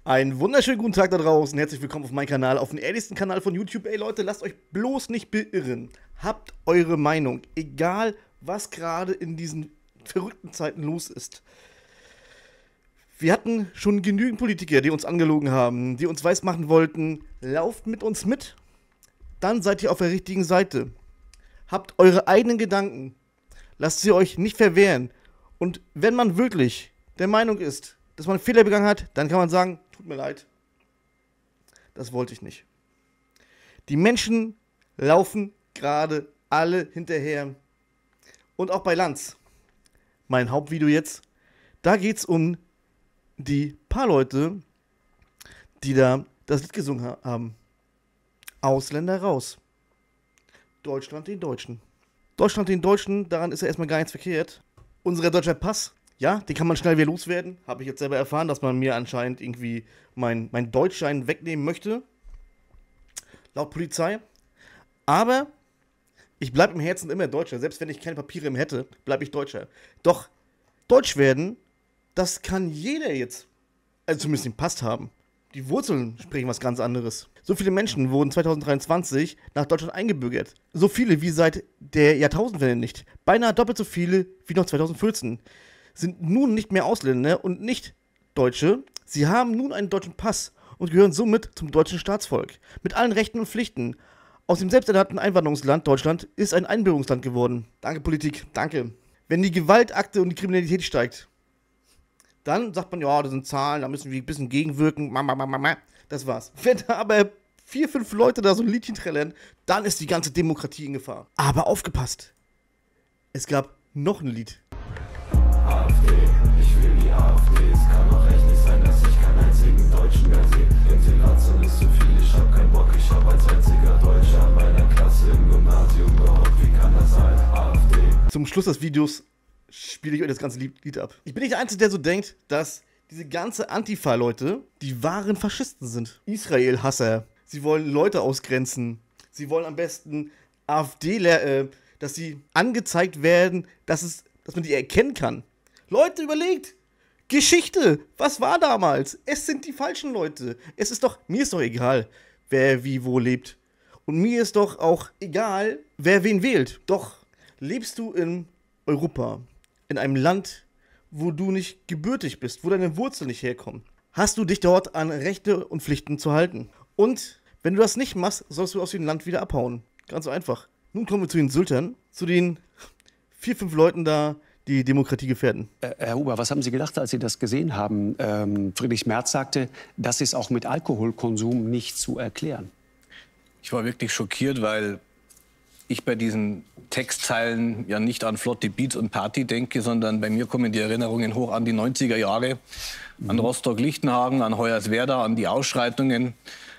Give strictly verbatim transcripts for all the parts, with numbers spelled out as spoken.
Einen wunderschönen guten Tag da draußen, herzlich willkommen auf meinem Kanal, auf dem ehrlichsten Kanal von YouTube. Ey Leute, lasst euch bloß nicht beirren. Habt eure Meinung, egal was gerade in diesen verrückten Zeiten los ist. Wir hatten schon genügend Politiker, die uns angelogen haben, die uns weismachen wollten, lauft mit uns mit, dann seid ihr auf der richtigen Seite. Habt eure eigenen Gedanken, lasst sie euch nicht verwehren. Und wenn man wirklich der Meinung ist, dass man einen Fehler begangen hat, dann kann man sagen, tut mir leid, das wollte ich nicht. Die Menschen laufen gerade alle hinterher. Und auch bei Lanz, mein Hauptvideo jetzt, da geht es um die paar Leute, die da das Lied gesungen ha- haben. Ausländer raus. Deutschland den Deutschen. Deutschland den Deutschen, daran ist ja erstmal gar nichts verkehrt. Unser deutscher Pass, ja, den kann man schnell wieder loswerden. Habe ich jetzt selber erfahren, dass man mir anscheinend irgendwie mein, mein Deutschschein wegnehmen möchte. Laut Polizei. Aber ich bleibe im Herzen immer Deutscher. Selbst wenn ich keine Papiere mehr hätte, bleibe ich Deutscher. Doch Deutsch werden, das kann jeder jetzt, also zumindest den Pass haben. Die Wurzeln sprechen was ganz anderes. So viele Menschen wurden zwanzig dreiundzwanzig nach Deutschland eingebürgert. So viele wie seit der Jahrtausendwende nicht. Beinahe doppelt so viele wie noch zwanzig vierzehn. Sind nun nicht mehr Ausländer und nicht Deutsche. Sie haben nun einen deutschen Pass und gehören somit zum deutschen Staatsvolk. Mit allen Rechten und Pflichten. Aus dem selbsternannten Einwanderungsland Deutschland ist ein Einbürgerungsland geworden. Danke Politik, danke. Wenn die Gewaltakte und die Kriminalität steigt, dann sagt man, ja, das sind Zahlen, da müssen wir ein bisschen gegenwirken. Mama, mama, mama. Das war's. Wenn da aber vier, fünf Leute da so ein Liedchen trällern, dann ist die ganze Demokratie in Gefahr. Aber aufgepasst. Es gab noch ein Lied. AfD, ich will die AfD. Es kann doch echt nicht sein, dass ich keinen einzigen Deutschen mehr sehe. Integration ist zu viel, ich hab keinen Bock. Ich hab als einziger Deutscher in meiner Klasse im Gymnasium gehockt. Wie kann das sein? AfD. Zum Schluss des Videos spiele ich euch das ganze Lied ab. Ich bin nicht der Einzige, der so denkt, dass diese ganze Antifa-Leute die wahren Faschisten sind. Israel-Hasser. Sie wollen Leute ausgrenzen. Sie wollen am besten AfDler, äh, dass sie angezeigt werden, dass, es, dass man die erkennen kann. Leute, überlegt! Geschichte! Was war damals? Es sind die falschen Leute. Es ist doch, mir ist doch egal, wer wie wo lebt. Und mir ist doch auch egal, wer wen wählt. Doch lebst du in Europa, in einem Land, wo du nicht gebürtig bist, wo deine Wurzeln nicht herkommen, hast du dich dort an Rechte und Pflichten zu halten. Und wenn du das nicht machst, sollst du aus dem Land wieder abhauen. Ganz so einfach. Nun kommen wir zu den Syltern, zu den vier, fünf Leuten da, die Demokratie gefährden. Äh, Herr Huber, was haben Sie gedacht, als Sie das gesehen haben? Ähm, Friedrich Merz sagte, das ist auch mit Alkoholkonsum nicht zu erklären. Ich war wirklich schockiert, weil ich bei diesen Textzeilen ja nicht an flotte Beats und Party denke, sondern bei mir kommen die Erinnerungen hoch an die neunziger Jahre, mhm. an Rostock-Lichtenhagen, an Hoyerswerda, an die Ausschreitungen.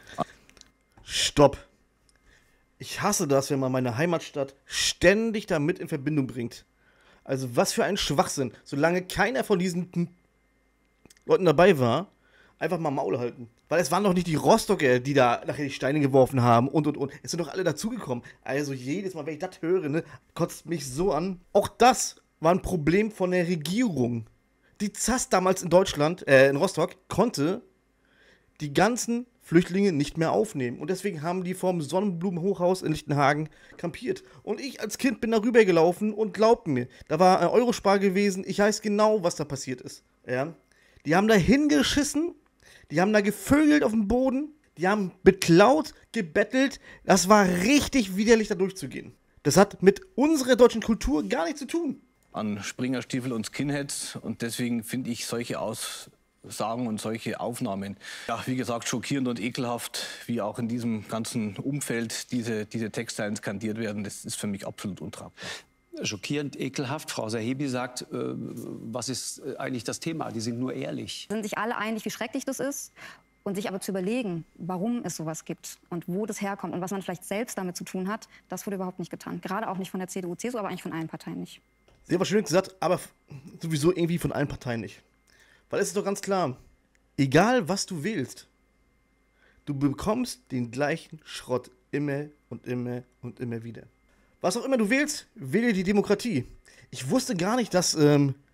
Stopp. Ich hasse das, wenn man meine Heimatstadt ständig damit in Verbindung bringt. Also was für ein Schwachsinn. Solange keiner von diesen Leuten dabei war, einfach mal Maul halten. Weil es waren doch nicht die Rostocker, die da nachher die Steine geworfen haben und und und. Es sind doch alle dazugekommen. Also jedes Mal, wenn ich das höre, ne, kotzt mich so an. Auch das war ein Problem von der Regierung. Die Z A S damals in Deutschland, äh, in Rostock, konnte die ganzen Flüchtlinge nicht mehr aufnehmen. Und deswegen haben die vorm Sonnenblumenhochhaus in Lichtenhagen kampiert. Und ich als Kind bin da rübergelaufen und glaubt mir, da war ein Eurospar gewesen, ich weiß genau, was da passiert ist. Ja? Die haben da hingeschissen. Die haben da gevögelt auf dem Boden, die haben beklaut, gebettelt. Das war richtig widerlich, da durchzugehen. Das hat mit unserer deutschen Kultur gar nichts zu tun. An Springerstiefel und Skinheads. Und deswegen finde ich solche Aussagen und solche Aufnahmen, ja, wie gesagt, schockierend und ekelhaft, wie auch in diesem ganzen Umfeld diese, diese Textzeilen skandiert werden. Das ist für mich absolut untragbar. Schockierend, ekelhaft. Frau Sahebi sagt, äh, was ist äh, eigentlich das Thema? Die sind nur ehrlich. Sind sich alle einig, wie schrecklich das ist, und sich aber zu überlegen, warum es sowas gibt und wo das herkommt und was man vielleicht selbst damit zu tun hat, das wurde überhaupt nicht getan. Gerade auch nicht von der C D U, C S U, aber eigentlich von allen Parteien nicht. Sie haben was Schönes gesagt, aber sowieso irgendwie von allen Parteien nicht. Weil es ist doch ganz klar, egal was du wählst, du bekommst den gleichen Schrott immer und immer und immer wieder. Was auch immer du wählst, wähle die Demokratie. Ich wusste gar nicht, dass ähm,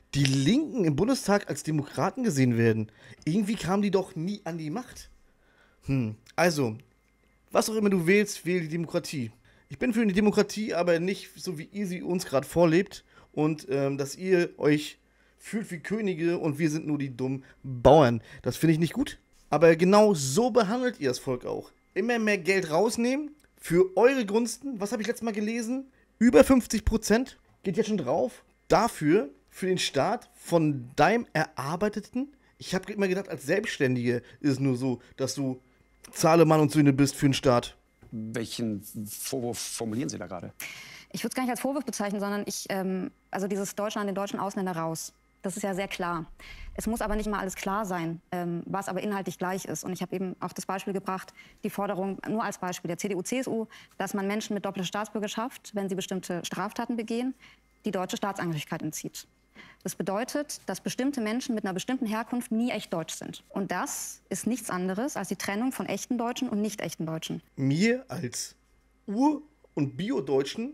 die Linken im Bundestag als Demokraten gesehen werden. Irgendwie kamen die doch nie an die Macht. Hm, also, was auch immer du wählst, wähl die Demokratie. Ich bin für eine Demokratie, aber nicht so, wie ihr sie uns gerade vorlebt. Und ähm, dass ihr euch fühlt wie Könige und wir sind nur die dummen Bauern. Das finde ich nicht gut. Aber genau so behandelt ihr das Volk auch. Immer mehr Geld rausnehmen für eure Gunsten. Was habe ich letztes Mal gelesen? Über fünfzig Prozent geht jetzt schon drauf. Dafür, für den Staat von deinem Erarbeiteten. Ich habe immer gedacht, als Selbstständige ist es nur so, dass du Zahlemann und Söhne bist für den Staat. Welchen Vorwurf formulieren Sie da gerade? Ich würde es gar nicht als Vorwurf bezeichnen, sondern ich, ähm, also dieses Deutschland, den deutschen Ausländer raus. Das ist ja sehr klar. Es muss aber nicht mal alles klar sein, ähm, was aber inhaltlich gleich ist. Und ich habe eben auch das Beispiel gebracht, die Forderung, nur als Beispiel der C D U C S U, dass man Menschen mit doppelter Staatsbürgerschaft, wenn sie bestimmte Straftaten begehen, die deutsche Staatsangehörigkeit entzieht. Das bedeutet, dass bestimmte Menschen mit einer bestimmten Herkunft nie echt deutsch sind. Und das ist nichts anderes als die Trennung von echten Deutschen und nicht echten Deutschen. Mir als Ur- und Bio-Deutschen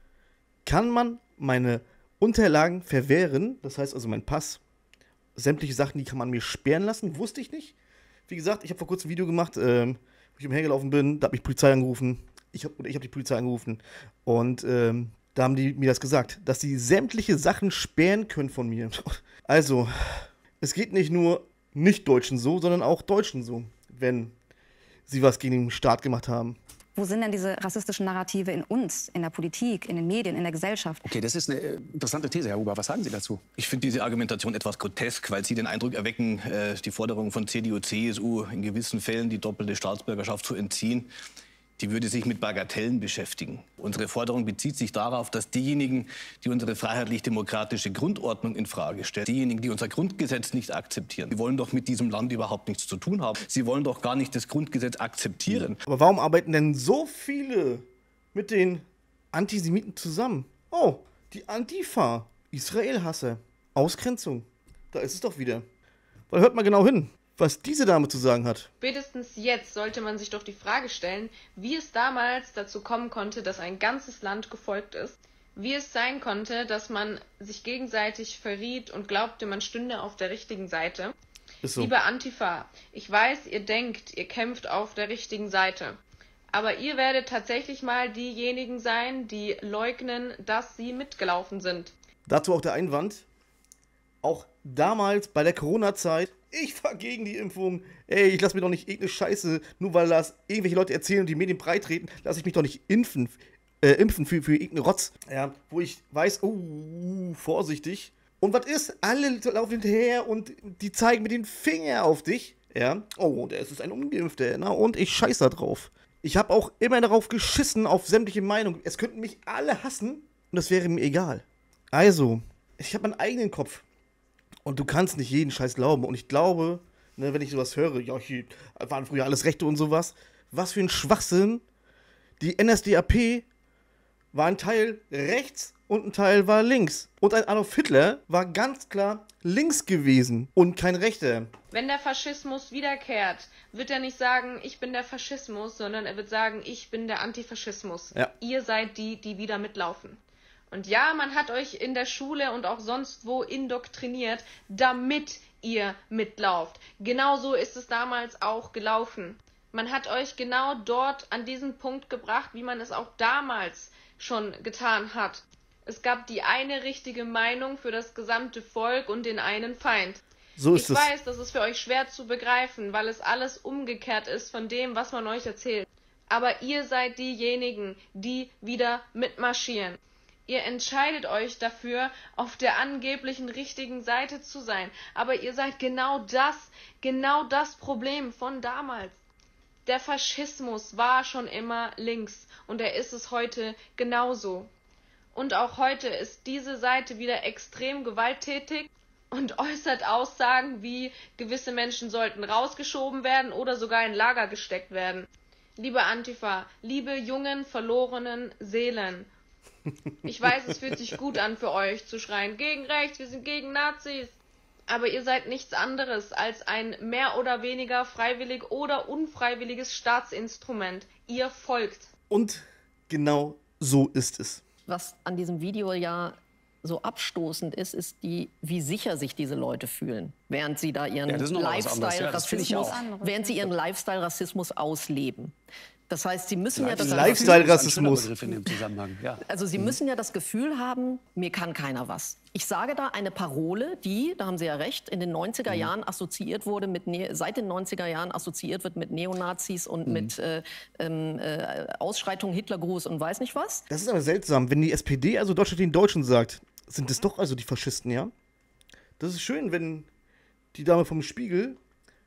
kann man meine Unterlagen verwehren, das heißt also mein Pass, sämtliche Sachen, die kann man mir sperren lassen, wusste ich nicht. Wie gesagt, ich habe vor kurzem ein Video gemacht, ähm, wo ich umhergelaufen bin, da hat mich die Polizei angerufen, ich habe ich hab die Polizei angerufen und ähm, da haben die mir das gesagt, dass sie sämtliche Sachen sperren können von mir. Also, es geht nicht nur Nicht-Deutschen so, sondern auch Deutschen so, wenn sie was gegen den Staat gemacht haben. Wo sind denn diese rassistischen Narrative in uns, in der Politik, in den Medien, in der Gesellschaft? Okay, das ist eine äh, interessante These, Herr Huber. Was sagen Sie dazu? Ich finde diese Argumentation etwas grotesk, weil Sie den Eindruck erwecken, äh, die Forderung von C D U, C S U in gewissen Fällen die doppelte Staatsbürgerschaft zu entziehen, die würde sich mit Bagatellen beschäftigen. Unsere Forderung bezieht sich darauf, dass diejenigen, die unsere freiheitlich-demokratische Grundordnung infrage stellen, diejenigen, die unser Grundgesetz nicht akzeptieren, die wollen doch mit diesem Land überhaupt nichts zu tun haben. Sie wollen doch gar nicht das Grundgesetz akzeptieren. Aber warum arbeiten denn so viele mit den Antisemiten zusammen? Oh, die Antifa, Israel-Hasser, Ausgrenzung. Da ist es doch wieder. Weil hört mal genau hin, was diese Dame zu sagen hat. Spätestens jetzt sollte man sich doch die Frage stellen, wie es damals dazu kommen konnte, dass ein ganzes Land gefolgt ist. Wie es sein konnte, dass man sich gegenseitig verriet und glaubte, man stünde auf der richtigen Seite. Ist so. Liebe Antifa, ich weiß, ihr denkt, ihr kämpft auf der richtigen Seite. Aber ihr werdet tatsächlich mal diejenigen sein, die leugnen, dass sie mitgelaufen sind. Dazu auch der Einwand. Auch damals bei der Corona-Zeit, ich war gegen die Impfung. Ey, ich lasse mir doch nicht irgendeine Scheiße, nur weil das irgendwelche Leute erzählen und die Medien breitreten, lasse ich mich doch nicht impfen, äh, impfen für, für irgendeinen Rotz. Ja, wo ich weiß, oh, vorsichtig. Und was ist? Alle laufen hinterher und die zeigen mit den Fingern auf dich. Ja, oh, der ist ein Ungeimpfter. Na, und ich scheiß da drauf. Ich habe auch immer darauf geschissen, auf sämtliche Meinungen. Es könnten mich alle hassen und das wäre mir egal. Also, ich habe meinen eigenen Kopf. Und du kannst nicht jeden Scheiß glauben. Und ich glaube, ne, wenn ich sowas höre, ja, hier waren früher alles Rechte und sowas. Was für ein Schwachsinn. Die N S D A P war ein Teil rechts und ein Teil war links. Und ein Adolf Hitler war ganz klar links gewesen und kein Rechter. Wenn der Faschismus wiederkehrt, wird er nicht sagen, ich bin der Faschismus, sondern er wird sagen, ich bin der Antifaschismus. Ja. Ihr seid die, die wieder mitlaufen. Und ja, man hat euch in der Schule und auch sonst wo indoktriniert, damit ihr mitlauft. Genauso ist es damals auch gelaufen. Man hat euch genau dort an diesen Punkt gebracht, wie man es auch damals schon getan hat. Es gab die eine richtige Meinung für das gesamte Volk und den einen Feind. So ist ich es. weiß, das ist für euch schwer zu begreifen, weil es alles umgekehrt ist von dem, was man euch erzählt. Aber ihr seid diejenigen, die wieder mitmarschieren. Ihr entscheidet euch dafür, auf der angeblichen richtigen Seite zu sein. Aber ihr seid genau das, genau das Problem von damals. Der Faschismus war schon immer links und er ist es heute genauso. Und auch heute ist diese Seite wieder extrem gewalttätig und äußert Aussagen wie, gewisse Menschen sollten rausgeschoben werden oder sogar in Lager gesteckt werden. Liebe Antifa, liebe jungen, verlorenen Seelen, ich weiß, es fühlt sich gut an für euch zu schreien, gegen rechts, wir sind gegen Nazis. Aber ihr seid nichts anderes als ein mehr oder weniger freiwillig oder unfreiwilliges Staatsinstrument. Ihr folgt. Und genau so ist es. Was an diesem Video ja so abstoßend ist, ist die, wie sicher sich diese Leute fühlen, während sie da ihren Ja, das ist noch mal was anderes. Ja, das finde ich Lifestyle-Rassismus, auch. während sie ihren Lifestyle-Rassismus ausleben. Das heißt, sie müssen ja das Lifestyle-Rassismus. in dem Zusammenhang. Ja. Also Sie müssen ja das Gefühl haben, mir kann keiner was. Ich sage da eine Parole, die, da haben Sie ja recht, in den neunziger Jahren assoziiert wurde, mit ne seit den neunziger Jahren assoziiert wird mit Neonazis und mhm. mit äh, äh, Ausschreitungen, Hitlergruß und weiß nicht was. Das ist aber seltsam, wenn die S P D also Deutschland den Deutschen sagt, sind das doch also die Faschisten, ja? Das ist schön, wenn die Dame vom Spiegel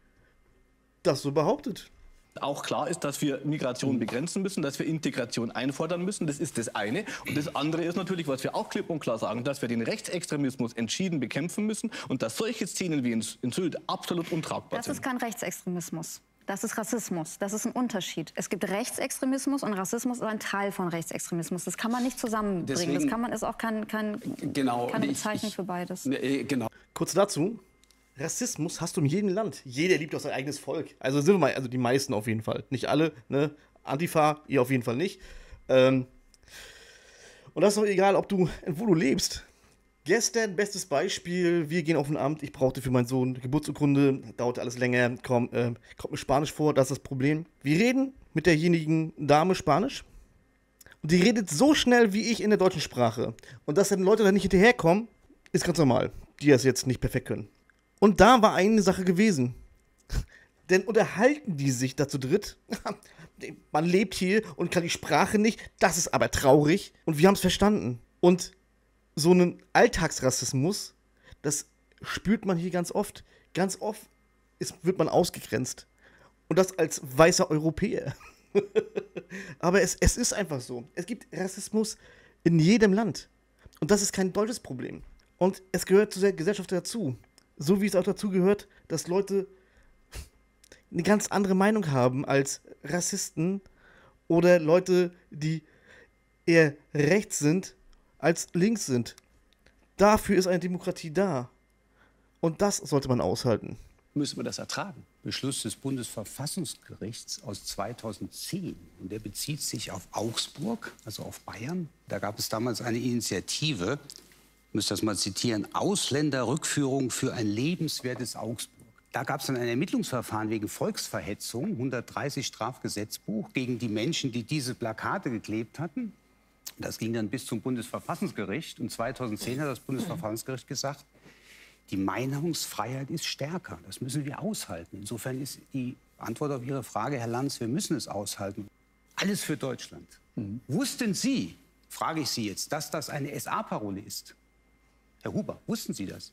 das so behauptet. Auch klar ist, dass wir Migration begrenzen müssen, dass wir Integration einfordern müssen. Das ist das eine. Und das andere ist natürlich, was wir auch klipp und klar sagen, dass wir den Rechtsextremismus entschieden bekämpfen müssen und dass solche Szenen wie in, in Sylt absolut untragbar Das sind. ist kein Rechtsextremismus. Das ist Rassismus. Das ist ein Unterschied. Es gibt Rechtsextremismus und Rassismus ist ein Teil von Rechtsextremismus. Das kann man nicht zusammenbringen. Deswegen, das kann man, ist auch kein, kein, genau, keine ich, Bezeichnung ich, für beides. Ne, genau. Kurz dazu, Rassismus hast du in jedem Land. Jeder liebt auch sein eigenes Volk. Also sind wir mal, also die meisten auf jeden Fall. Nicht alle, ne? Antifa, ihr auf jeden Fall nicht. Ähm und das ist doch egal, ob du, wo du lebst. Gestern, bestes Beispiel, wir gehen auf ein Amt, ich brauchte für meinen Sohn Geburtsurkunde, dauerte alles länger, komm, äh, kommt mir Spanisch vor, das ist das Problem. Wir reden mit derjenigen Dame Spanisch und die redet so schnell wie ich in der deutschen Sprache. Und dass dann Leute da nicht hinterherkommen, ist ganz normal, die das jetzt nicht perfekt können. Und da war eine Sache gewesen. Denn unterhalten die sich dazu dritt? Man lebt hier und kann die Sprache nicht. Das ist aber traurig. Und wir haben es verstanden. Und so einen Alltagsrassismus, das spürt man hier ganz oft. Ganz oft ist, wird man ausgegrenzt. Und das als weißer Europäer. Aber es, es ist einfach so. Es gibt Rassismus in jedem Land. Und das ist kein deutsches Problem. Und es gehört zu der Gesellschaft dazu. So wie es auch dazu gehört, dass Leute eine ganz andere Meinung haben als Rassisten oder Leute, die eher rechts sind als links sind. Dafür ist eine Demokratie da. Und das sollte man aushalten. Müssen wir das ertragen? Beschluss des Bundesverfassungsgerichts aus zweitausendzehn. Und der bezieht sich auf Augsburg, also auf Bayern. Da gab es damals eine Initiative, ich muss das mal zitieren, Ausländerrückführung für ein lebenswertes Augsburg. Da gab es dann ein Ermittlungsverfahren wegen Volksverhetzung, hundertdreißig Strafgesetzbuch, gegen die Menschen, die diese Plakate geklebt hatten. Das ging dann bis zum Bundesverfassungsgericht. Und zweitausendzehn hat das Bundesverfassungsgericht gesagt, die Meinungsfreiheit ist stärker. Das müssen wir aushalten. Insofern ist die Antwort auf Ihre Frage, Herr Lanz, wir müssen es aushalten. Alles für Deutschland. Mhm. Wussten Sie, frage ich Sie jetzt, dass das eine S A-Parole ist? Herr Huber, wussten Sie das?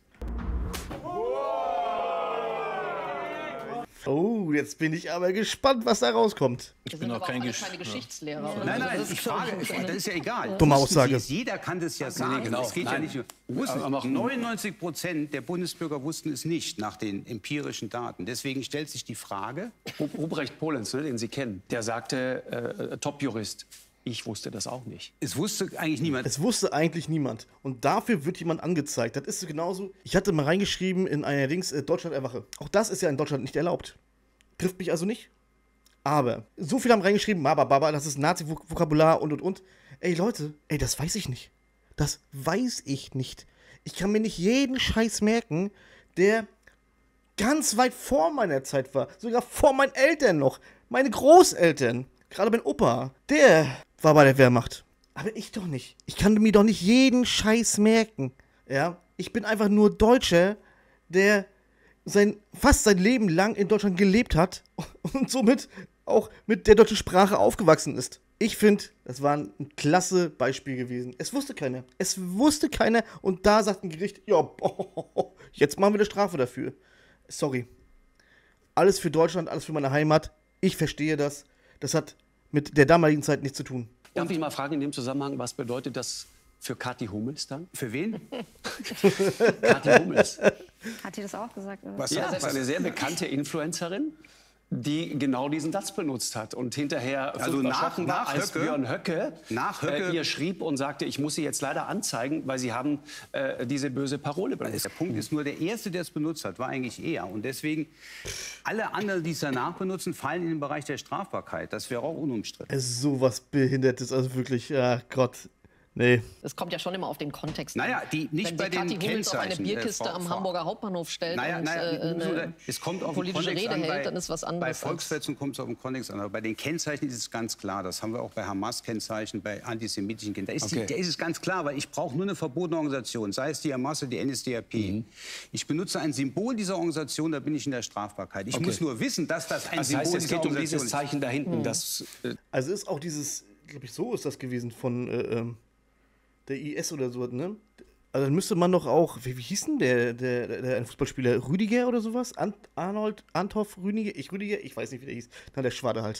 Oh, jetzt bin ich aber gespannt, was da rauskommt. Ich bin auch kein, keine, Gesch keine Geschichtslehrer. Ja. Nein, nein, ich frage, das ist ja egal. Dumme Aussage. Jeder kann das ja sagen. Nee, genau. Es geht ja nicht Wussten, neunundneunzig Prozent der Bundesbürger wussten es nicht nach den empirischen Daten. Deswegen stellt sich die Frage. Ruprecht Polenz, ne, den Sie kennen, der sagte, äh, Top-Jurist, ich wusste das auch nicht. Es wusste eigentlich niemand. Es wusste eigentlich niemand. Und dafür wird jemand angezeigt. Das ist so genauso. Ich hatte mal reingeschrieben in einer Dings, äh, Deutschland erwache. Auch das ist ja in Deutschland nicht erlaubt. Trifft mich also nicht. Aber so viele haben reingeschrieben, Baba, Baba, das ist Nazi-Vokabular und und und. Ey Leute, ey, das weiß ich nicht. Das weiß ich nicht. Ich kann mir nicht jeden Scheiß merken, der ganz weit vor meiner Zeit war. Sogar vor meinen Eltern noch. Meine Großeltern. Gerade mein Opa. Der war bei der Wehrmacht. Aber ich doch nicht. Ich kann mir doch nicht jeden Scheiß merken. Ja, ich bin einfach nur Deutscher, der sein, fast sein Leben lang in Deutschland gelebt hat und somit auch mit der deutschen Sprache aufgewachsen ist. Ich finde, das war ein klasse Beispiel gewesen. Es wusste keiner. Es wusste keiner und da sagt ein Gericht, ja, boah, jetzt machen wir eine Strafe dafür. Sorry. Alles für Deutschland, alles für meine Heimat. Ich verstehe das. Das hat mit der damaligen Zeit nichts zu tun. Darf ich mal fragen in dem Zusammenhang, was bedeutet das für Kathi Hummels dann? Für wen? Kathi Hummels. Hat die das auch gesagt? Oder? Was Ja, das ist eine sehr bekannte Influencerin, die genau diesen Satz benutzt hat und hinterher Also nach- erschrocken war, nach als Höcke- Björn Höcke, nach Höcke- äh, ihr schrieb und sagte, ich muss sie jetzt leider anzeigen, weil sie haben äh, diese böse Parole benutzt. Der Punkt ist nur, der Erste, der es benutzt hat, war eigentlich er. Und deswegen, alle anderen, die es danach benutzen, fallen in den Bereich der Strafbarkeit. Das wäre auch unumstritten. Es ist sowas Behindertes, also wirklich, ja Gott. Nee. Es kommt ja schon immer auf den Kontext an. Naja, die, nicht Wenn bei sich den Kathi Hummels auf eine Kennzeichen, Bierkiste äh, Frau- am Frau- Hamburger Hauptbahnhof stellt Naja, und naja, äh, eine es kommt auf den politische Kontext Rede an, hält, bei, dann ist was anderes. Bei als- Volksverhetzung kommt es auf den Kontext an. Aber bei den Kennzeichen ist es ganz klar. Das haben wir auch bei Hamas-Kennzeichen, bei antisemitischen Kennzeichen. Da ist, Okay. die, da ist es ganz klar, weil ich brauche nur eine verbotene Organisation, sei es die Hamas oder die N S D A P. Mhm. Ich benutze ein Symbol dieser Organisation, da bin ich in der Strafbarkeit. Ich Okay. muss nur wissen, dass das ein Das Symbol heißt, es dieser geht um Organisation dieses ist. Zeichen da hinten, das äh, Also ist auch dieses, glaube ich, so ist das gewesen von äh, ähm, der I S oder so, ne? Also dann müsste man doch auch, wie, wie hieß denn der, der, der, der ein Fußballspieler, Rüdiger oder sowas? Ant, Arnold, Anthoff, Rüdiger, ich Rüdiger, ich weiß nicht, wie der hieß. Dann der Schwade halt.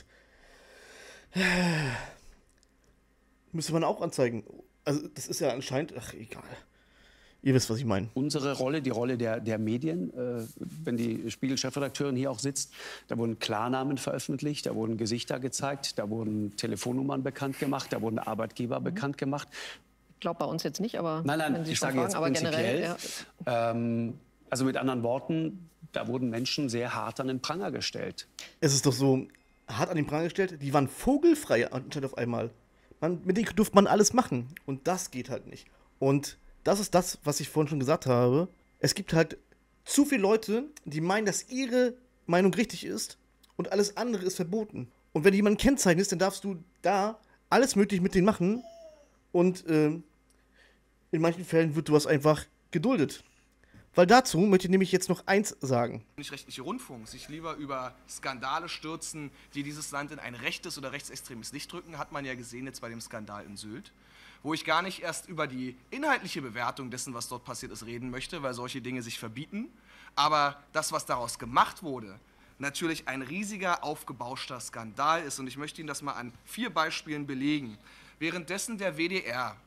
Müsste man auch anzeigen. Also das ist ja anscheinend, ach egal. Ihr wisst, was ich meine. unsere Rolle, die Rolle der, der Medien, äh, wenn die Spiegel-Chefredakteurin hier auch sitzt, da wurden Klarnamen veröffentlicht, da wurden Gesichter gezeigt, da wurden Telefonnummern bekannt gemacht, da wurden Arbeitgeber Mhm. bekannt gemacht. Ich glaube bei uns jetzt nicht, aber Nein, nein, wenn Sie ich schon sage fragen, jetzt aber generell. prinzipiell. Ja. Ähm, also mit anderen Worten, da wurden Menschen sehr hart an den Pranger gestellt. Es ist doch so hart an den Pranger gestellt, die waren vogelfrei anstatt auf einmal. Man, mit denen durfte man alles machen. Und das geht halt nicht. Und das ist das, was ich vorhin schon gesagt habe. Es gibt halt zu viele Leute, die meinen, dass ihre Meinung richtig ist und alles andere ist verboten. Und wenn jemand kennzeichnest, dann darfst du da alles möglich mit denen machen. Und ähm, in manchen Fällen wird sowas einfach geduldet. Weil dazu möchte ich nämlich jetzt noch eins sagen. Öffentlich-rechtliche Rundfunk sich lieber über Skandale stürzen, die dieses Land in ein rechtes oder rechtsextremes Licht drücken, hat man ja gesehen jetzt bei dem Skandal in Sylt, wo ich gar nicht erst über die inhaltliche Bewertung dessen, was dort passiert ist, reden möchte, weil solche Dinge sich verbieten. Aber das, was daraus gemacht wurde, natürlich ein riesiger, aufgebauschter Skandal ist. Und ich möchte Ihnen das mal an vier Beispielen belegen. Währenddessen der W D R,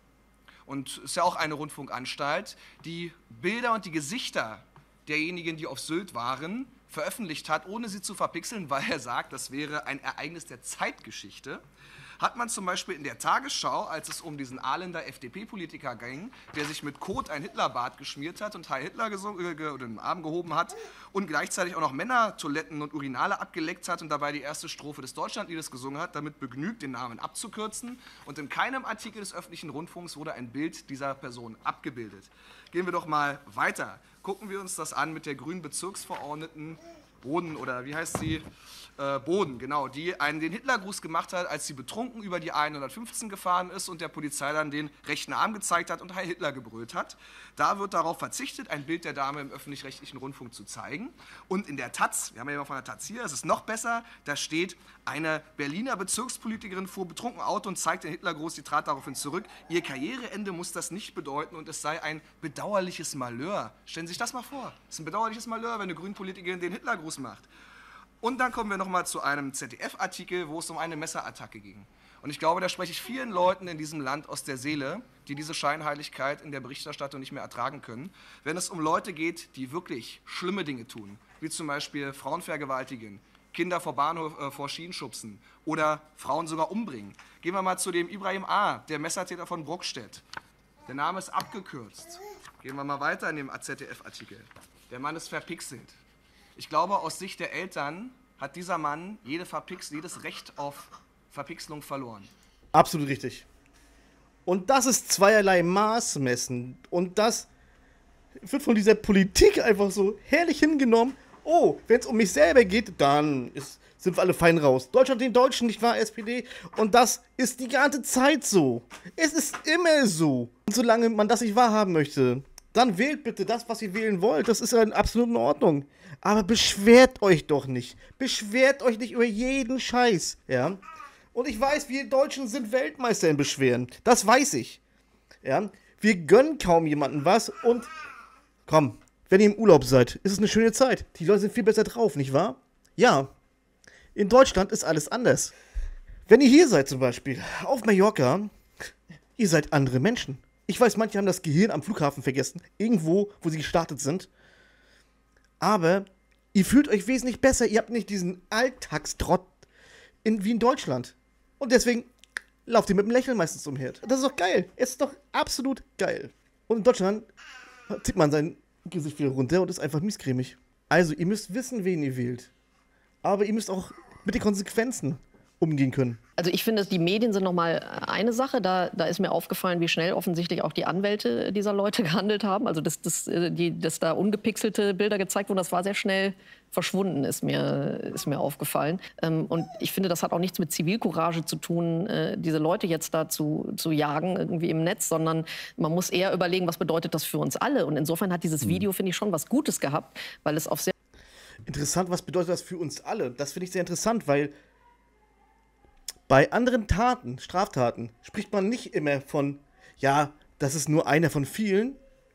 und ist ja auch eine Rundfunkanstalt, die Bilder und die Gesichter derjenigen, die auf Sylt waren, veröffentlicht hat, ohne sie zu verpixeln, weil er sagt, das wäre ein Ereignis der Zeitgeschichte, hat man zum Beispiel in der Tagesschau, als es um diesen Ahländer F D P-Politiker ging, der sich mit Kot ein Hitlerbart geschmiert hat und Heil Hitler gesungen, äh, oder den Arm gehoben hat und gleichzeitig auch noch Männertoiletten und Urinale abgeleckt hat und dabei die erste Strophe des Deutschlandliedes gesungen hat, damit begnügt, den Namen abzukürzen. Und in keinem Artikel des öffentlichen Rundfunks wurde ein Bild dieser Person abgebildet. Gehen wir doch mal weiter. Gucken wir uns das an mit der grünen Bezirksverordneten Boden, oder wie heißt sie? Äh, Boden, genau, die einen den Hitlergruß gemacht hat, als sie betrunken über die A hundertfünfzehn gefahren ist und der Polizei dann den rechten Arm gezeigt hat und Heil Hitler gebrüllt hat. Da wird darauf verzichtet, ein Bild der Dame im öffentlich-rechtlichen Rundfunk zu zeigen. Und in der Taz, wir haben ja immer von der Taz hier, es ist noch besser, da steht, eine Berliner Bezirkspolitikerin fuhr betrunken Auto und zeigte den Hitlergruß, sie trat daraufhin zurück. Ihr Karriereende muss das nicht bedeuten und es sei ein bedauerliches Malheur. Stellen Sie sich das mal vor. Es ist ein bedauerliches Malheur, wenn eine Grünpolitikerin den Hitlergruß macht. Und dann kommen wir noch mal zu einem Z D F-Artikel, wo es um eine Messerattacke ging. Und ich glaube, da spreche ich vielen Leuten in diesem Land aus der Seele, die diese Scheinheiligkeit in der Berichterstattung nicht mehr ertragen können, wenn es um Leute geht, die wirklich schlimme Dinge tun, wie zum Beispiel Frauen vergewaltigen, Kinder vor Bahnhof, äh, vor Schienen schubsen oder Frauen sogar umbringen. Gehen wir mal zu dem Ibrahim A., der Messertäter von Bruckstedt. Der Name ist abgekürzt. Gehen wir mal weiter in dem Z D F-Artikel. Der Mann ist verpixelt. Ich glaube, aus Sicht der Eltern hat dieser Mann jede Verpix jedes Recht auf Verpixelung verloren. Absolut richtig. Und das ist zweierlei Maßmessen. Und das wird von dieser Politik einfach so herrlich hingenommen. Oh, wenn es um mich selber geht, dann ist, sind wir alle fein raus. Deutschland den Deutschen, nicht wahr, S P D? Und das ist die ganze Zeit so. Es ist immer so. Und solange man das nicht wahrhaben möchte, dann wählt bitte das, was ihr wählen wollt. Das ist ja absolut in Ordnung. Aber beschwert euch doch nicht. Beschwert euch nicht über jeden Scheiß, ja? Und ich weiß, wir Deutschen sind Weltmeister in Beschweren. Das weiß ich. Ja? Wir gönnen kaum jemandem was und komm, wenn ihr im Urlaub seid, ist es eine schöne Zeit. Die Leute sind viel besser drauf, nicht wahr? Ja. In Deutschland ist alles anders. Wenn ihr hier seid zum Beispiel, auf Mallorca, ihr seid andere Menschen. Ich weiß, manche haben das Gehirn am Flughafen vergessen, irgendwo, wo sie gestartet sind. Aber ihr fühlt euch wesentlich besser. Ihr habt nicht diesen Alltagstrott in, wie in Deutschland. Und deswegen lauft ihr mit dem Lächeln meistens umher. Das ist doch geil. Es ist doch absolut geil. Und in Deutschland zieht man sein Gesicht wieder runter und ist einfach miescremig. Also, ihr müsst wissen, wen ihr wählt. Aber ihr müsst auch mit den Konsequenzen umgehen können. Also ich finde, die Medien sind noch mal eine Sache. Da, da ist mir aufgefallen, wie schnell offensichtlich auch die Anwälte dieser Leute gehandelt haben. Also dass, dass, die, dass da ungepixelte Bilder gezeigt wurden, das war sehr schnell verschwunden, ist mir, ist mir aufgefallen. Und ich finde, das hat auch nichts mit Zivilcourage zu tun, diese Leute jetzt da zu, zu jagen irgendwie im Netz, sondern man muss eher überlegen, was bedeutet das für uns alle. Und insofern hat dieses Video, finde ich, schon was Gutes gehabt, weil es auf sehr... Interessant, was bedeutet das für uns alle? Das finde ich sehr interessant, weil bei anderen Taten, Straftaten, spricht man nicht immer von, ja, das ist nur einer von vielen.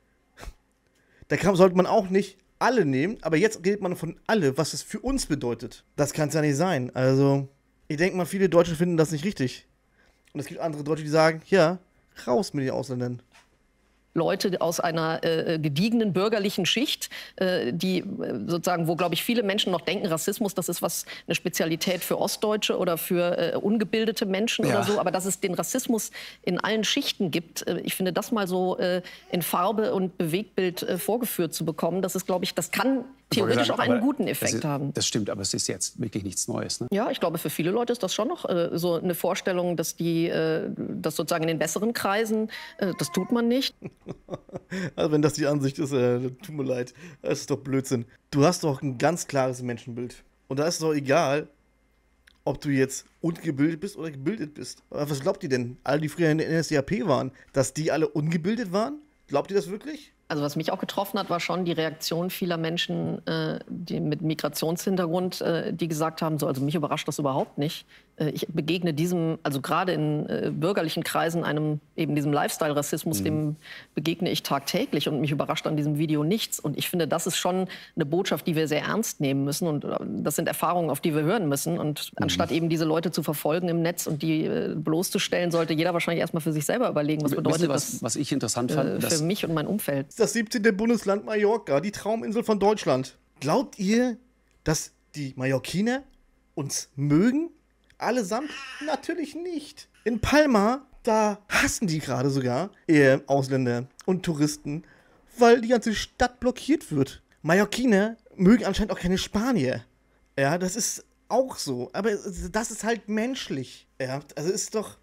Da kann, sollte man auch nicht alle nehmen, aber jetzt redet man von alle, was es für uns bedeutet. Das kann es ja nicht sein. Also, ich denke mal, viele Deutsche finden das nicht richtig. Und es gibt andere Deutsche, die sagen, ja, raus mit den Ausländern. Leute aus einer äh, gediegenen bürgerlichen Schicht, äh, die äh, sozusagen, wo, glaube ich, viele Menschen noch denken, Rassismus, das ist was, eine Spezialität für Ostdeutsche oder für äh, ungebildete Menschen ja. oder so. Aber dass es den Rassismus in allen Schichten gibt, äh, ich finde, das mal so äh, in Farbe und Bewegtbild äh, vorgeführt zu bekommen, das ist, glaube ich, das kann theoretisch sagen, auch einen guten Effekt das ist, haben. Das stimmt, aber es ist jetzt wirklich nichts Neues. Ne? Ja, ich glaube, für viele Leute ist das schon noch äh, so eine Vorstellung, dass die, äh, dass sozusagen in den besseren Kreisen, äh, das tut man nicht. Also wenn das die Ansicht ist, äh, tut mir leid, das ist doch Blödsinn. Du hast doch ein ganz klares Menschenbild. Und da ist es doch egal, ob du jetzt ungebildet bist oder gebildet bist. Aber was glaubt ihr denn? Alle, die früher in der N S D A P waren, dass die alle ungebildet waren? Glaubt ihr das wirklich? Also was mich auch getroffen hat, war schon die Reaktion vieler Menschen, äh, die mit Migrationshintergrund, äh, die gesagt haben, so, also mich überrascht das überhaupt nicht. Äh, ich begegne diesem, also gerade in äh, bürgerlichen Kreisen, einem eben diesem Lifestyle-Rassismus, mhm. dem begegne ich tagtäglich und mich überrascht an diesem Video nichts. Und ich finde, das ist schon eine Botschaft, die wir sehr ernst nehmen müssen. Und äh, das sind Erfahrungen, auf die wir hören müssen. Und mhm. anstatt eben diese Leute zu verfolgen im Netz und die äh, bloßzustellen, sollte jeder wahrscheinlich erstmal für sich selber überlegen, was bedeutet Wisst ihr, was, das was ich interessant fand, äh, für mich und mein Umfeld. Das siebzehnte Bundesland Mallorca, die Trauminsel von Deutschland. Glaubt ihr, dass die Mallorquiner uns mögen? Allesamt? Natürlich nicht. In Palma, da hassen die gerade sogar eher Ausländer und Touristen, weil die ganze Stadt blockiert wird. Mallorquiner mögen anscheinend auch keine Spanier. Ja, das ist auch so. Aber das ist halt menschlich. Ja, also ist doch...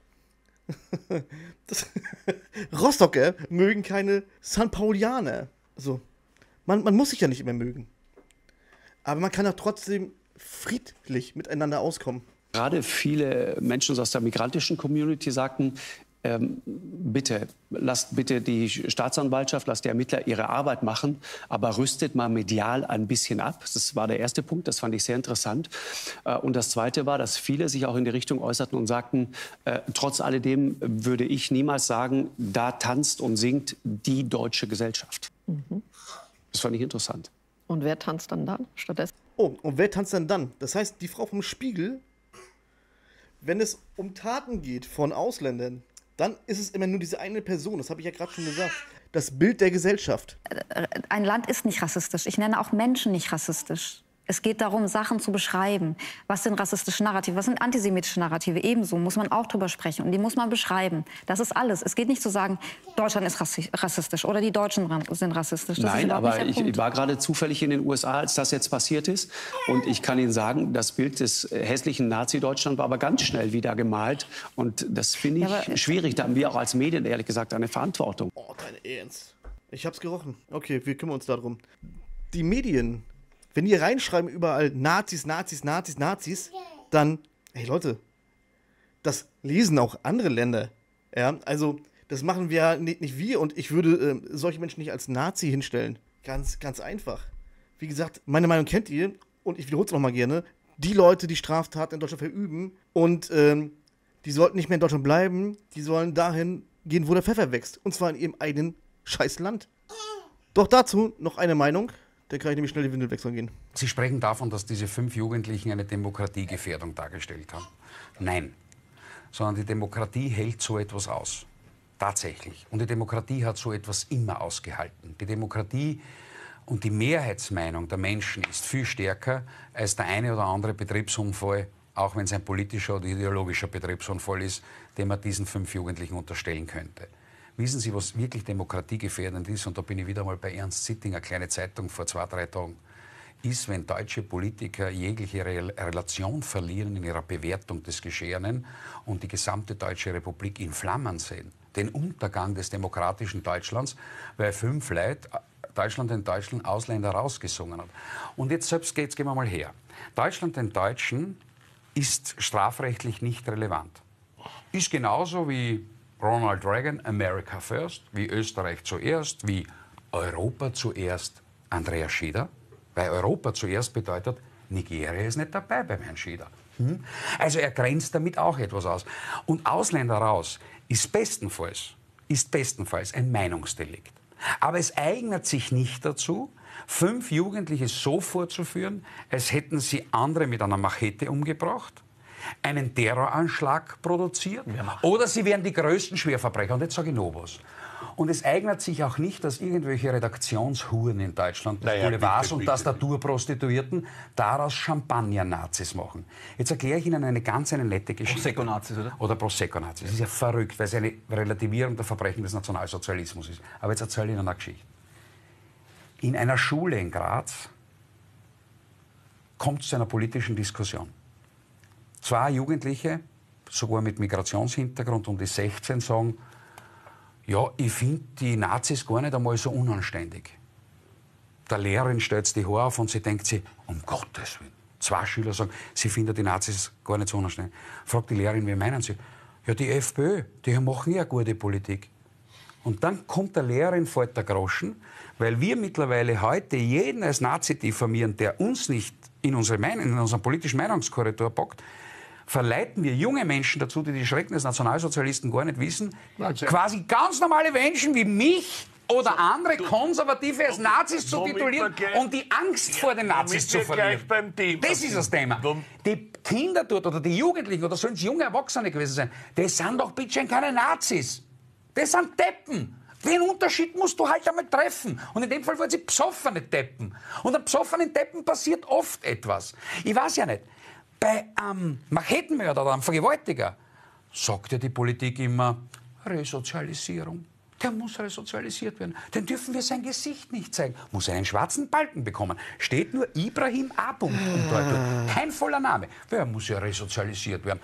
das Rostocker mögen keine San Paulianer. So. Man, man muss sich ja nicht immer mögen. Aber man kann ja trotzdem friedlich miteinander auskommen. Gerade viele Menschen aus der migrantischen Community sagten, ähm, bitte, lasst bitte die Staatsanwaltschaft, lasst die Ermittler ihre Arbeit machen, aber rüstet mal medial ein bisschen ab. Das war der erste Punkt, das fand ich sehr interessant. Äh, und das Zweite war, dass viele sich auch in die Richtung äußerten und sagten, äh, trotz alledem würde ich niemals sagen, da tanzt und singt die deutsche Gesellschaft. Mhm. Das fand ich interessant. Und wer tanzt dann dann stattdessen? Oh, und wer tanzt dann dann? Das heißt, die Frau vom Spiegel, wenn es um Taten geht von Ausländern, dann ist es immer nur diese eine Person, das habe ich ja gerade schon gesagt. Das Bild der Gesellschaft. Ein Land ist nicht rassistisch. Ich nenne auch Menschen nicht rassistisch. Es geht darum, Sachen zu beschreiben. Was sind rassistische Narrative, was sind antisemitische Narrative? Ebenso muss man auch drüber sprechen und die muss man beschreiben. Das ist alles. Es geht nicht zu sagen, Deutschland ist rassistisch oder die Deutschen sind rassistisch. Das Nein, ist aber ich, ich war gerade zufällig in den U S A, als das jetzt passiert ist. Und ich kann Ihnen sagen, das Bild des hässlichen Nazi-Deutschland war aber ganz schnell wieder gemalt. Und das finde ich ja, schwierig. Da haben wir auch als Medien, ehrlich gesagt, eine Verantwortung. Oh, dein Ernst. Ich hab's gerochen. Okay, wir kümmern uns darum. Die Medien... Wenn die reinschreiben überall Nazis, Nazis, Nazis, Nazis, dann, hey Leute, das lesen auch andere Länder. Ja, also das machen wir nicht, nicht wir und ich würde äh, solche Menschen nicht als Nazi hinstellen. Ganz, ganz einfach. Wie gesagt, meine Meinung kennt ihr und ich wiederhole es nochmal gerne. Die Leute, die Straftaten in Deutschland verüben und ähm, die sollten nicht mehr in Deutschland bleiben, die sollen dahin gehen, wo der Pfeffer wächst. Und zwar in ihrem eigenen scheiß Land. Doch dazu noch eine Meinung. Da kann ich nämlich schnell die Windel wechseln gehen. Sie sprechen davon, dass diese fünf Jugendlichen eine Demokratiegefährdung dargestellt haben. Nein, sondern die Demokratie hält so etwas aus. Tatsächlich. Und die Demokratie hat so etwas immer ausgehalten. Die Demokratie und die Mehrheitsmeinung der Menschen ist viel stärker als der eine oder andere Betriebsunfall, auch wenn es ein politischer oder ideologischer Betriebsunfall ist, den man diesen fünf Jugendlichen unterstellen könnte. Wissen Sie, was wirklich demokratiegefährdend ist? Und da bin ich wieder mal bei Ernst Sitting, eine kleine Zeitung vor zwei, drei Tagen. ist, wenn deutsche Politiker jegliche Re Relation verlieren in ihrer Bewertung des Geschehenen und die gesamte Deutsche Republik in Flammen sehen. Den Untergang des demokratischen Deutschlands, weil fünf Leute Deutschland den Deutschen Ausländer rausgesungen hat. Und jetzt selbst geht's, gehen wir mal her. Deutschland den Deutschen ist strafrechtlich nicht relevant. Ist genauso wie Ronald Reagan, America First, wie Österreich zuerst, wie Europa zuerst, Andreas Schieder. Weil Europa zuerst bedeutet, Nigeria ist nicht dabei beim Herrn Schieder. Hm? Also er grenzt damit auch etwas aus. Und Ausländer raus ist bestenfalls, ist bestenfalls ein Meinungsdelikt. Aber es eignet sich nicht dazu, fünf Jugendliche so vorzuführen, als hätten sie andere mit einer Machete umgebracht, einen Terroranschlag produziert oder sie wären die größten Schwerverbrecher. Und jetzt sage ich noch was. Und es eignet sich auch nicht, dass irgendwelche Redaktionshuren in Deutschland, naja, Boulevards bitte, bitte, und Tastaturprostituierten daraus Champagner-Nazis machen. Jetzt erkläre ich Ihnen eine ganz eine nette Geschichte. Prosecco-Nazis, oder? Oder Prosecco-Nazis. Das ist ja verrückt, weil es eine Relativierung der Verbrechen des Nationalsozialismus ist. Aber jetzt erzähle ich Ihnen eine Geschichte. In einer Schule in Graz kommt es zu einer politischen Diskussion. Zwei Jugendliche, sogar mit Migrationshintergrund um die sechzehn, sagen, ja, ich finde die Nazis gar nicht einmal so unanständig. Der Lehrerin stellt die Haare auf und sie denkt sich, um Gottes Willen. Zwei Schüler sagen, sie finden die Nazis gar nicht so unanständig. Fragt die Lehrerin, wie meinen Sie? Ja, die FPÖ, die machen ja gute Politik. Und dann kommt der Lehrerin fällt der Groschen, weil wir mittlerweile heute jeden als Nazi diffamieren, der uns nicht in, unsere Meinung, in unseren politischen Meinungskorridor packt, verleiten wir junge Menschen dazu, die die Schrecken des Nationalsozialisten gar nicht wissen, also quasi ganz normale Menschen wie mich oder andere Konservative als Nazis zu titulieren und die Angst vor den Nazis zu verlieren. Das ist das Thema. Die Kinder dort oder die Jugendlichen oder sollen es junge Erwachsene gewesen sein, das sind doch bitte keine Nazis. Das sind Deppen. Den Unterschied musst du halt einmal treffen. Und in dem Fall waren sie besoffene Deppen. Und an besoffenen Deppen passiert oft etwas. Ich weiß ja nicht. Bei einem Machetenmörder oder einem Vergewaltiger sagt ja die Politik immer Resozialisierung. Der muss resozialisiert werden. Den dürfen wir sein Gesicht nicht zeigen. Muss einen schwarzen Balken bekommen. Steht nur Ibrahim A. Kein voller Name. Wer muss ja resozialisiert werden?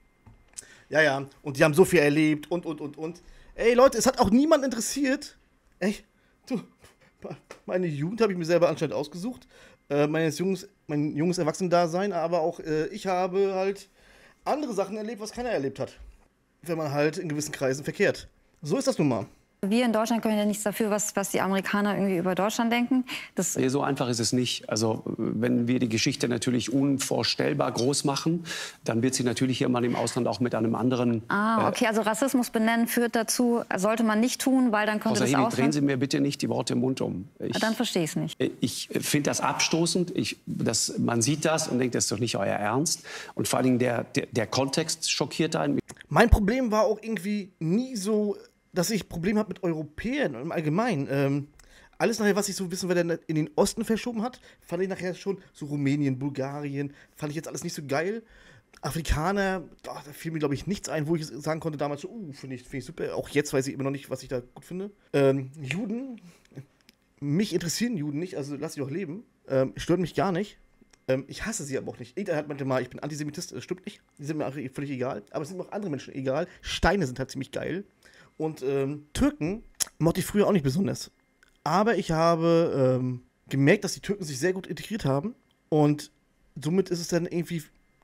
Ja, ja. Und die haben so viel erlebt und, und, und, und. Ey, Leute, es hat auch niemand interessiert. Ey, du, meine Jugend habe ich mir selber anscheinend ausgesucht. Äh, meines Jungs, mein junges Erwachsenendasein, aber auch äh, ich habe halt andere Sachen erlebt, was keiner erlebt hat. Wenn man halt in gewissen Kreisen verkehrt. So ist das nun mal. Wir in Deutschland können ja nichts dafür, was, was die Amerikaner irgendwie über Deutschland denken. Das So einfach ist es nicht. Also wenn wir die Geschichte natürlich unvorstellbar groß machen, dann wird sie natürlich hier mal im Ausland auch mit einem anderen... Ah, okay, also Rassismus benennen führt dazu, sollte man nicht tun, weil dann könnte das auch... drehen Sie mir bitte nicht die Worte im Mund um. Ich, dann verstehe ich es nicht. Ich finde das abstoßend. Ich, das, man sieht das und denkt, das ist doch nicht euer Ernst. Und vor allen Dingen der, der, der Kontext schockiert einen. Mein Problem war auch irgendwie nie so... dass ich Probleme habe mit Europäern im Allgemeinen. Ähm, alles nachher, was ich so wissen, wer der in den Osten verschoben hat, fand ich nachher schon so Rumänien, Bulgarien, fand ich jetzt alles nicht so geil. Afrikaner, oh, da fiel mir, glaube ich, nichts ein, wo ich sagen konnte damals so, uh, finde ich, find ich super. Auch jetzt weiß ich immer noch nicht, was ich da gut finde. Ähm, Juden, mich interessieren Juden nicht, also lass sie doch leben. Ähm, stört mich gar nicht. Ähm, ich hasse sie aber auch nicht. Irgendeiner hat meinte mal, ich bin Antisemitist, das stimmt nicht. Die sind mir auch völlig egal. Aber es sind mir auch andere Menschen egal. Steine sind halt ziemlich geil. Und ähm, Türken mochte ich früher auch nicht besonders. Aber ich habe ähm, gemerkt, dass die Türken sich sehr gut integriert haben. Und somit ist es dann irgendwie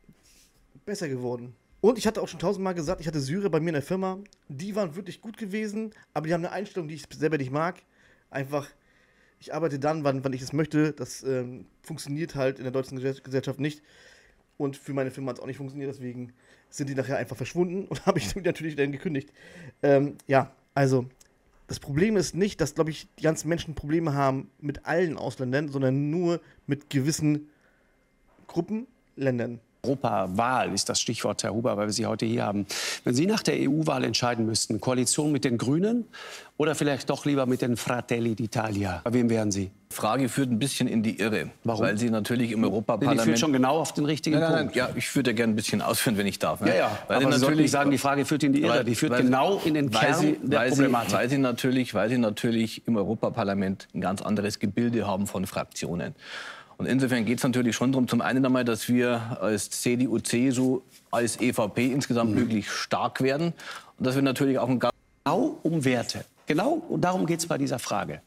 besser geworden. Und ich hatte auch schon tausendmal gesagt, ich hatte Syrer bei mir in der Firma. Die waren wirklich gut gewesen, aber die haben eine Einstellung, die ich selber nicht mag. Einfach, ich arbeite dann, wann, wann ich es möchte. Das ähm, funktioniert halt in der deutschen Gesellschaft nicht. Und für meine Firma hat es auch nicht funktioniert, deswegen sind die nachher einfach verschwunden und habe ich natürlich dann gekündigt. Ähm, ja, also das Problem ist nicht, dass, glaube ich, die ganzen Menschen Probleme haben mit allen Ausländern, sondern nur mit gewissen Gruppen, Ländern. Europawahl ist das Stichwort, Herr Huber, weil wir Sie heute hier haben. Wenn Sie nach der E U-Wahl entscheiden müssten, Koalition mit den Grünen oder vielleicht doch lieber mit den Fratelli d'Italia, bei wem wären Sie? Die Frage führt ein bisschen in die Irre. Warum? Weil Sie natürlich im Europaparlament... Die führt schon genau auf den richtigen nein, nein, Punkt. Ja, ich würde gerne ein bisschen ausführen, wenn ich darf. Ne? Ja, ja, weil aber Sie Sie sollten nicht sagen, die Frage führt in die Irre. Weil, die führt weil, genau in den Kern Sie, der weil Problematik. Sie, weil, Sie natürlich, weil Sie natürlich im Europaparlament ein ganz anderes Gebilde haben von Fraktionen. Und insofern geht es natürlich schon darum, zum einen einmal, dass wir als C D U, C S U, als E V P insgesamt mhm. möglichst stark werden. Und dass wir natürlich auch ein Genau um Werte. Genau darum geht es bei dieser Frage.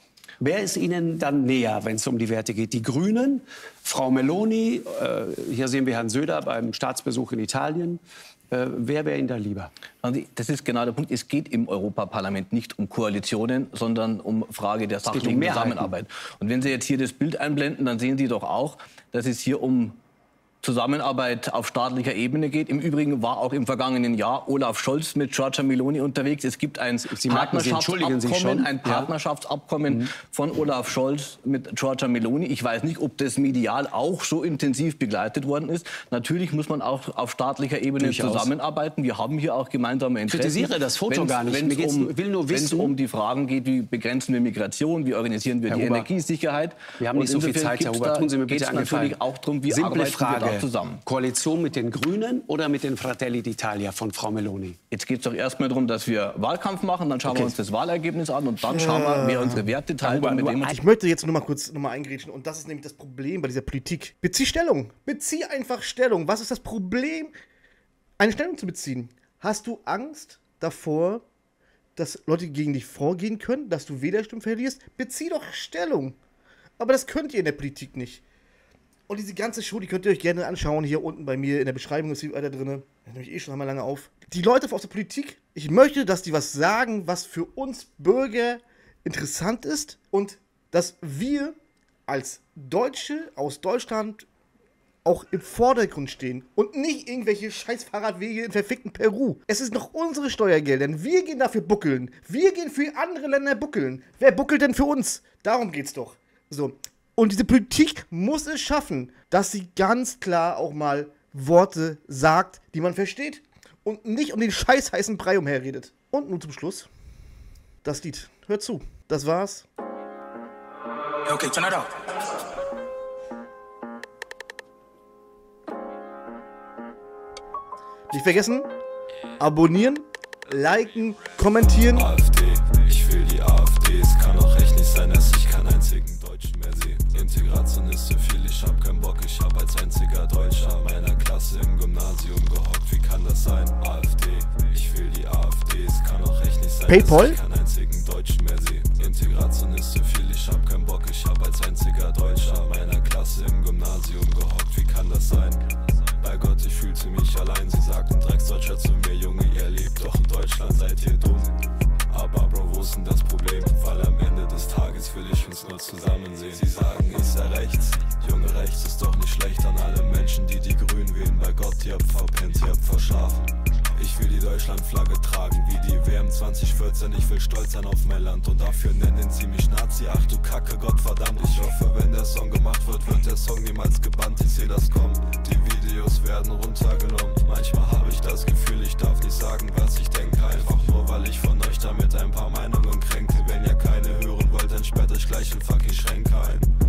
Wer ist Ihnen dann näher, wenn es um die Werte geht? Die Grünen, Frau Meloni, äh, hier sehen wir Herrn Söder beim Staatsbesuch in Italien. Äh, wer wäre Ihnen da lieber? Das ist genau der Punkt. Es geht im Europaparlament nicht um Koalitionen, sondern um Frage der sachlichen Zusammenarbeit. Und wenn Sie jetzt hier das Bild einblenden, dann sehen Sie doch auch, dass es hier um Zusammenarbeit auf staatlicher Ebene geht. Im Übrigen war auch im vergangenen Jahr Olaf Scholz mit Giorgia Meloni unterwegs. Es gibt ein Sie Partnerschaftsabkommen, Sie schon? ein Partnerschaftsabkommen ja. von Olaf Scholz mit Giorgia Meloni. Ich weiß nicht, ob das medial auch so intensiv begleitet worden ist. Natürlich muss man auch auf staatlicher Ebene Durchaus. zusammenarbeiten. Wir haben hier auch gemeinsame Interessen. Ich kritisiere das Foto wenn's, gar nicht. Wenn es um, will nur wissen, um die Fragen geht, wie begrenzen wir Migration, wie organisieren wir Herr die Huber, Energiesicherheit. Wir haben nicht so viel Zeit, Herr Huber. Tun Sie mir bitte einen Gefallen. Natürlich auch darum, wie Simple arbeiten Frage. wir da zusammen. Koalition mit den Grünen oder mit den Fratelli d'Italia von Frau Meloni? Jetzt geht es doch erstmal darum, dass wir Wahlkampf machen, dann schauen okay. wir uns das Wahlergebnis an und dann schauen wir, wer unsere Werte teilt. Ja, mit dem ich möchte jetzt nur mal kurz noch mal eingrätschen und das ist nämlich das Problem bei dieser Politik. Bezieh Stellung. Bezieh einfach Stellung. Was ist das Problem, eine Stellung zu beziehen? Hast du Angst davor, dass Leute gegen dich vorgehen können, dass du Wählerstimmen verlierst? Bezieh doch Stellung. Aber das könnt ihr in der Politik nicht. Und diese ganze Show, die könnt ihr euch gerne anschauen. Hier unten bei mir in der Beschreibung ist die weiter drin. Da nehme ich eh schon einmal lange auf. Die Leute aus der Politik, ich möchte, dass die was sagen, was für uns Bürger interessant ist. Und dass wir als Deutsche aus Deutschland auch im Vordergrund stehen. Und nicht irgendwelche scheiß Fahrradwege in verfickten Peru. Es ist noch unsere Steuergelder. Wir gehen dafür buckeln. Wir gehen für andere Länder buckeln. Wer buckelt denn für uns? Darum geht's doch. So. Und diese Politik muss es schaffen, dass sie ganz klar auch mal Worte sagt, die man versteht. Und nicht um den scheiß heißen Brei umherredet. Und nun zum Schluss das Lied. Hört zu. Das war's. Okay, turn it up. Nicht vergessen, abonnieren, liken, kommentieren. AfD, ich will die AfD. Es kann auch echt nicht sein, dass ich keinen einzigen Deutschen mehr sehe. Integration ist zu viel, ich hab keinen Bock. Ich hab als einziger Deutscher meiner Klasse im Gymnasium gehockt. Wie kann das sein? AfD, ich will die AfD. Es kann auch echt nicht sein, PayPal? dass ich keinen einzigen Deutschen mehr sehe. Integration ist zu viel, ich hab keinen Bock. Ich hab als einziger Deutscher meiner Klasse im Gymnasium gehockt. Wie kann das sein? Bei Gott, ich fühlte mich allein. Sie sagten Drecksdeutscher zu mir, Junge, ihr lebt doch in Deutschland, seid ihr dumm. Aber Bro, wo ist denn das Problem? Weil am Ende des Tages will ich uns nur zusammen sehen. Sie sagen, ich sei rechts. Junge, rechts ist doch nicht schlecht an alle Menschen, die die Grünen wählen. Bei Gott, ihr habt verpennt, ihr habt verschlafen. Ich will die Deutschlandflagge tragen wie die W M zwanzig vierzehn. Ich will stolz sein auf mein Land und dafür nennen sie mich Nazi. Ach du Kacke, Gottverdammt. Ich hoffe, wenn der Song gemacht wird, wird der Song niemals gebannt. Ich seh das kommen. Die Videos werden runtergenommen. Manchmal habe ich das Gefühl, ich darf nicht sagen, was ich denke. Einfach nur, weil ich von euch damit ein paar Meinungen kränke. Wenn ihr keine hören wollt, dann sperrt euch gleich in fucking Schränke ein.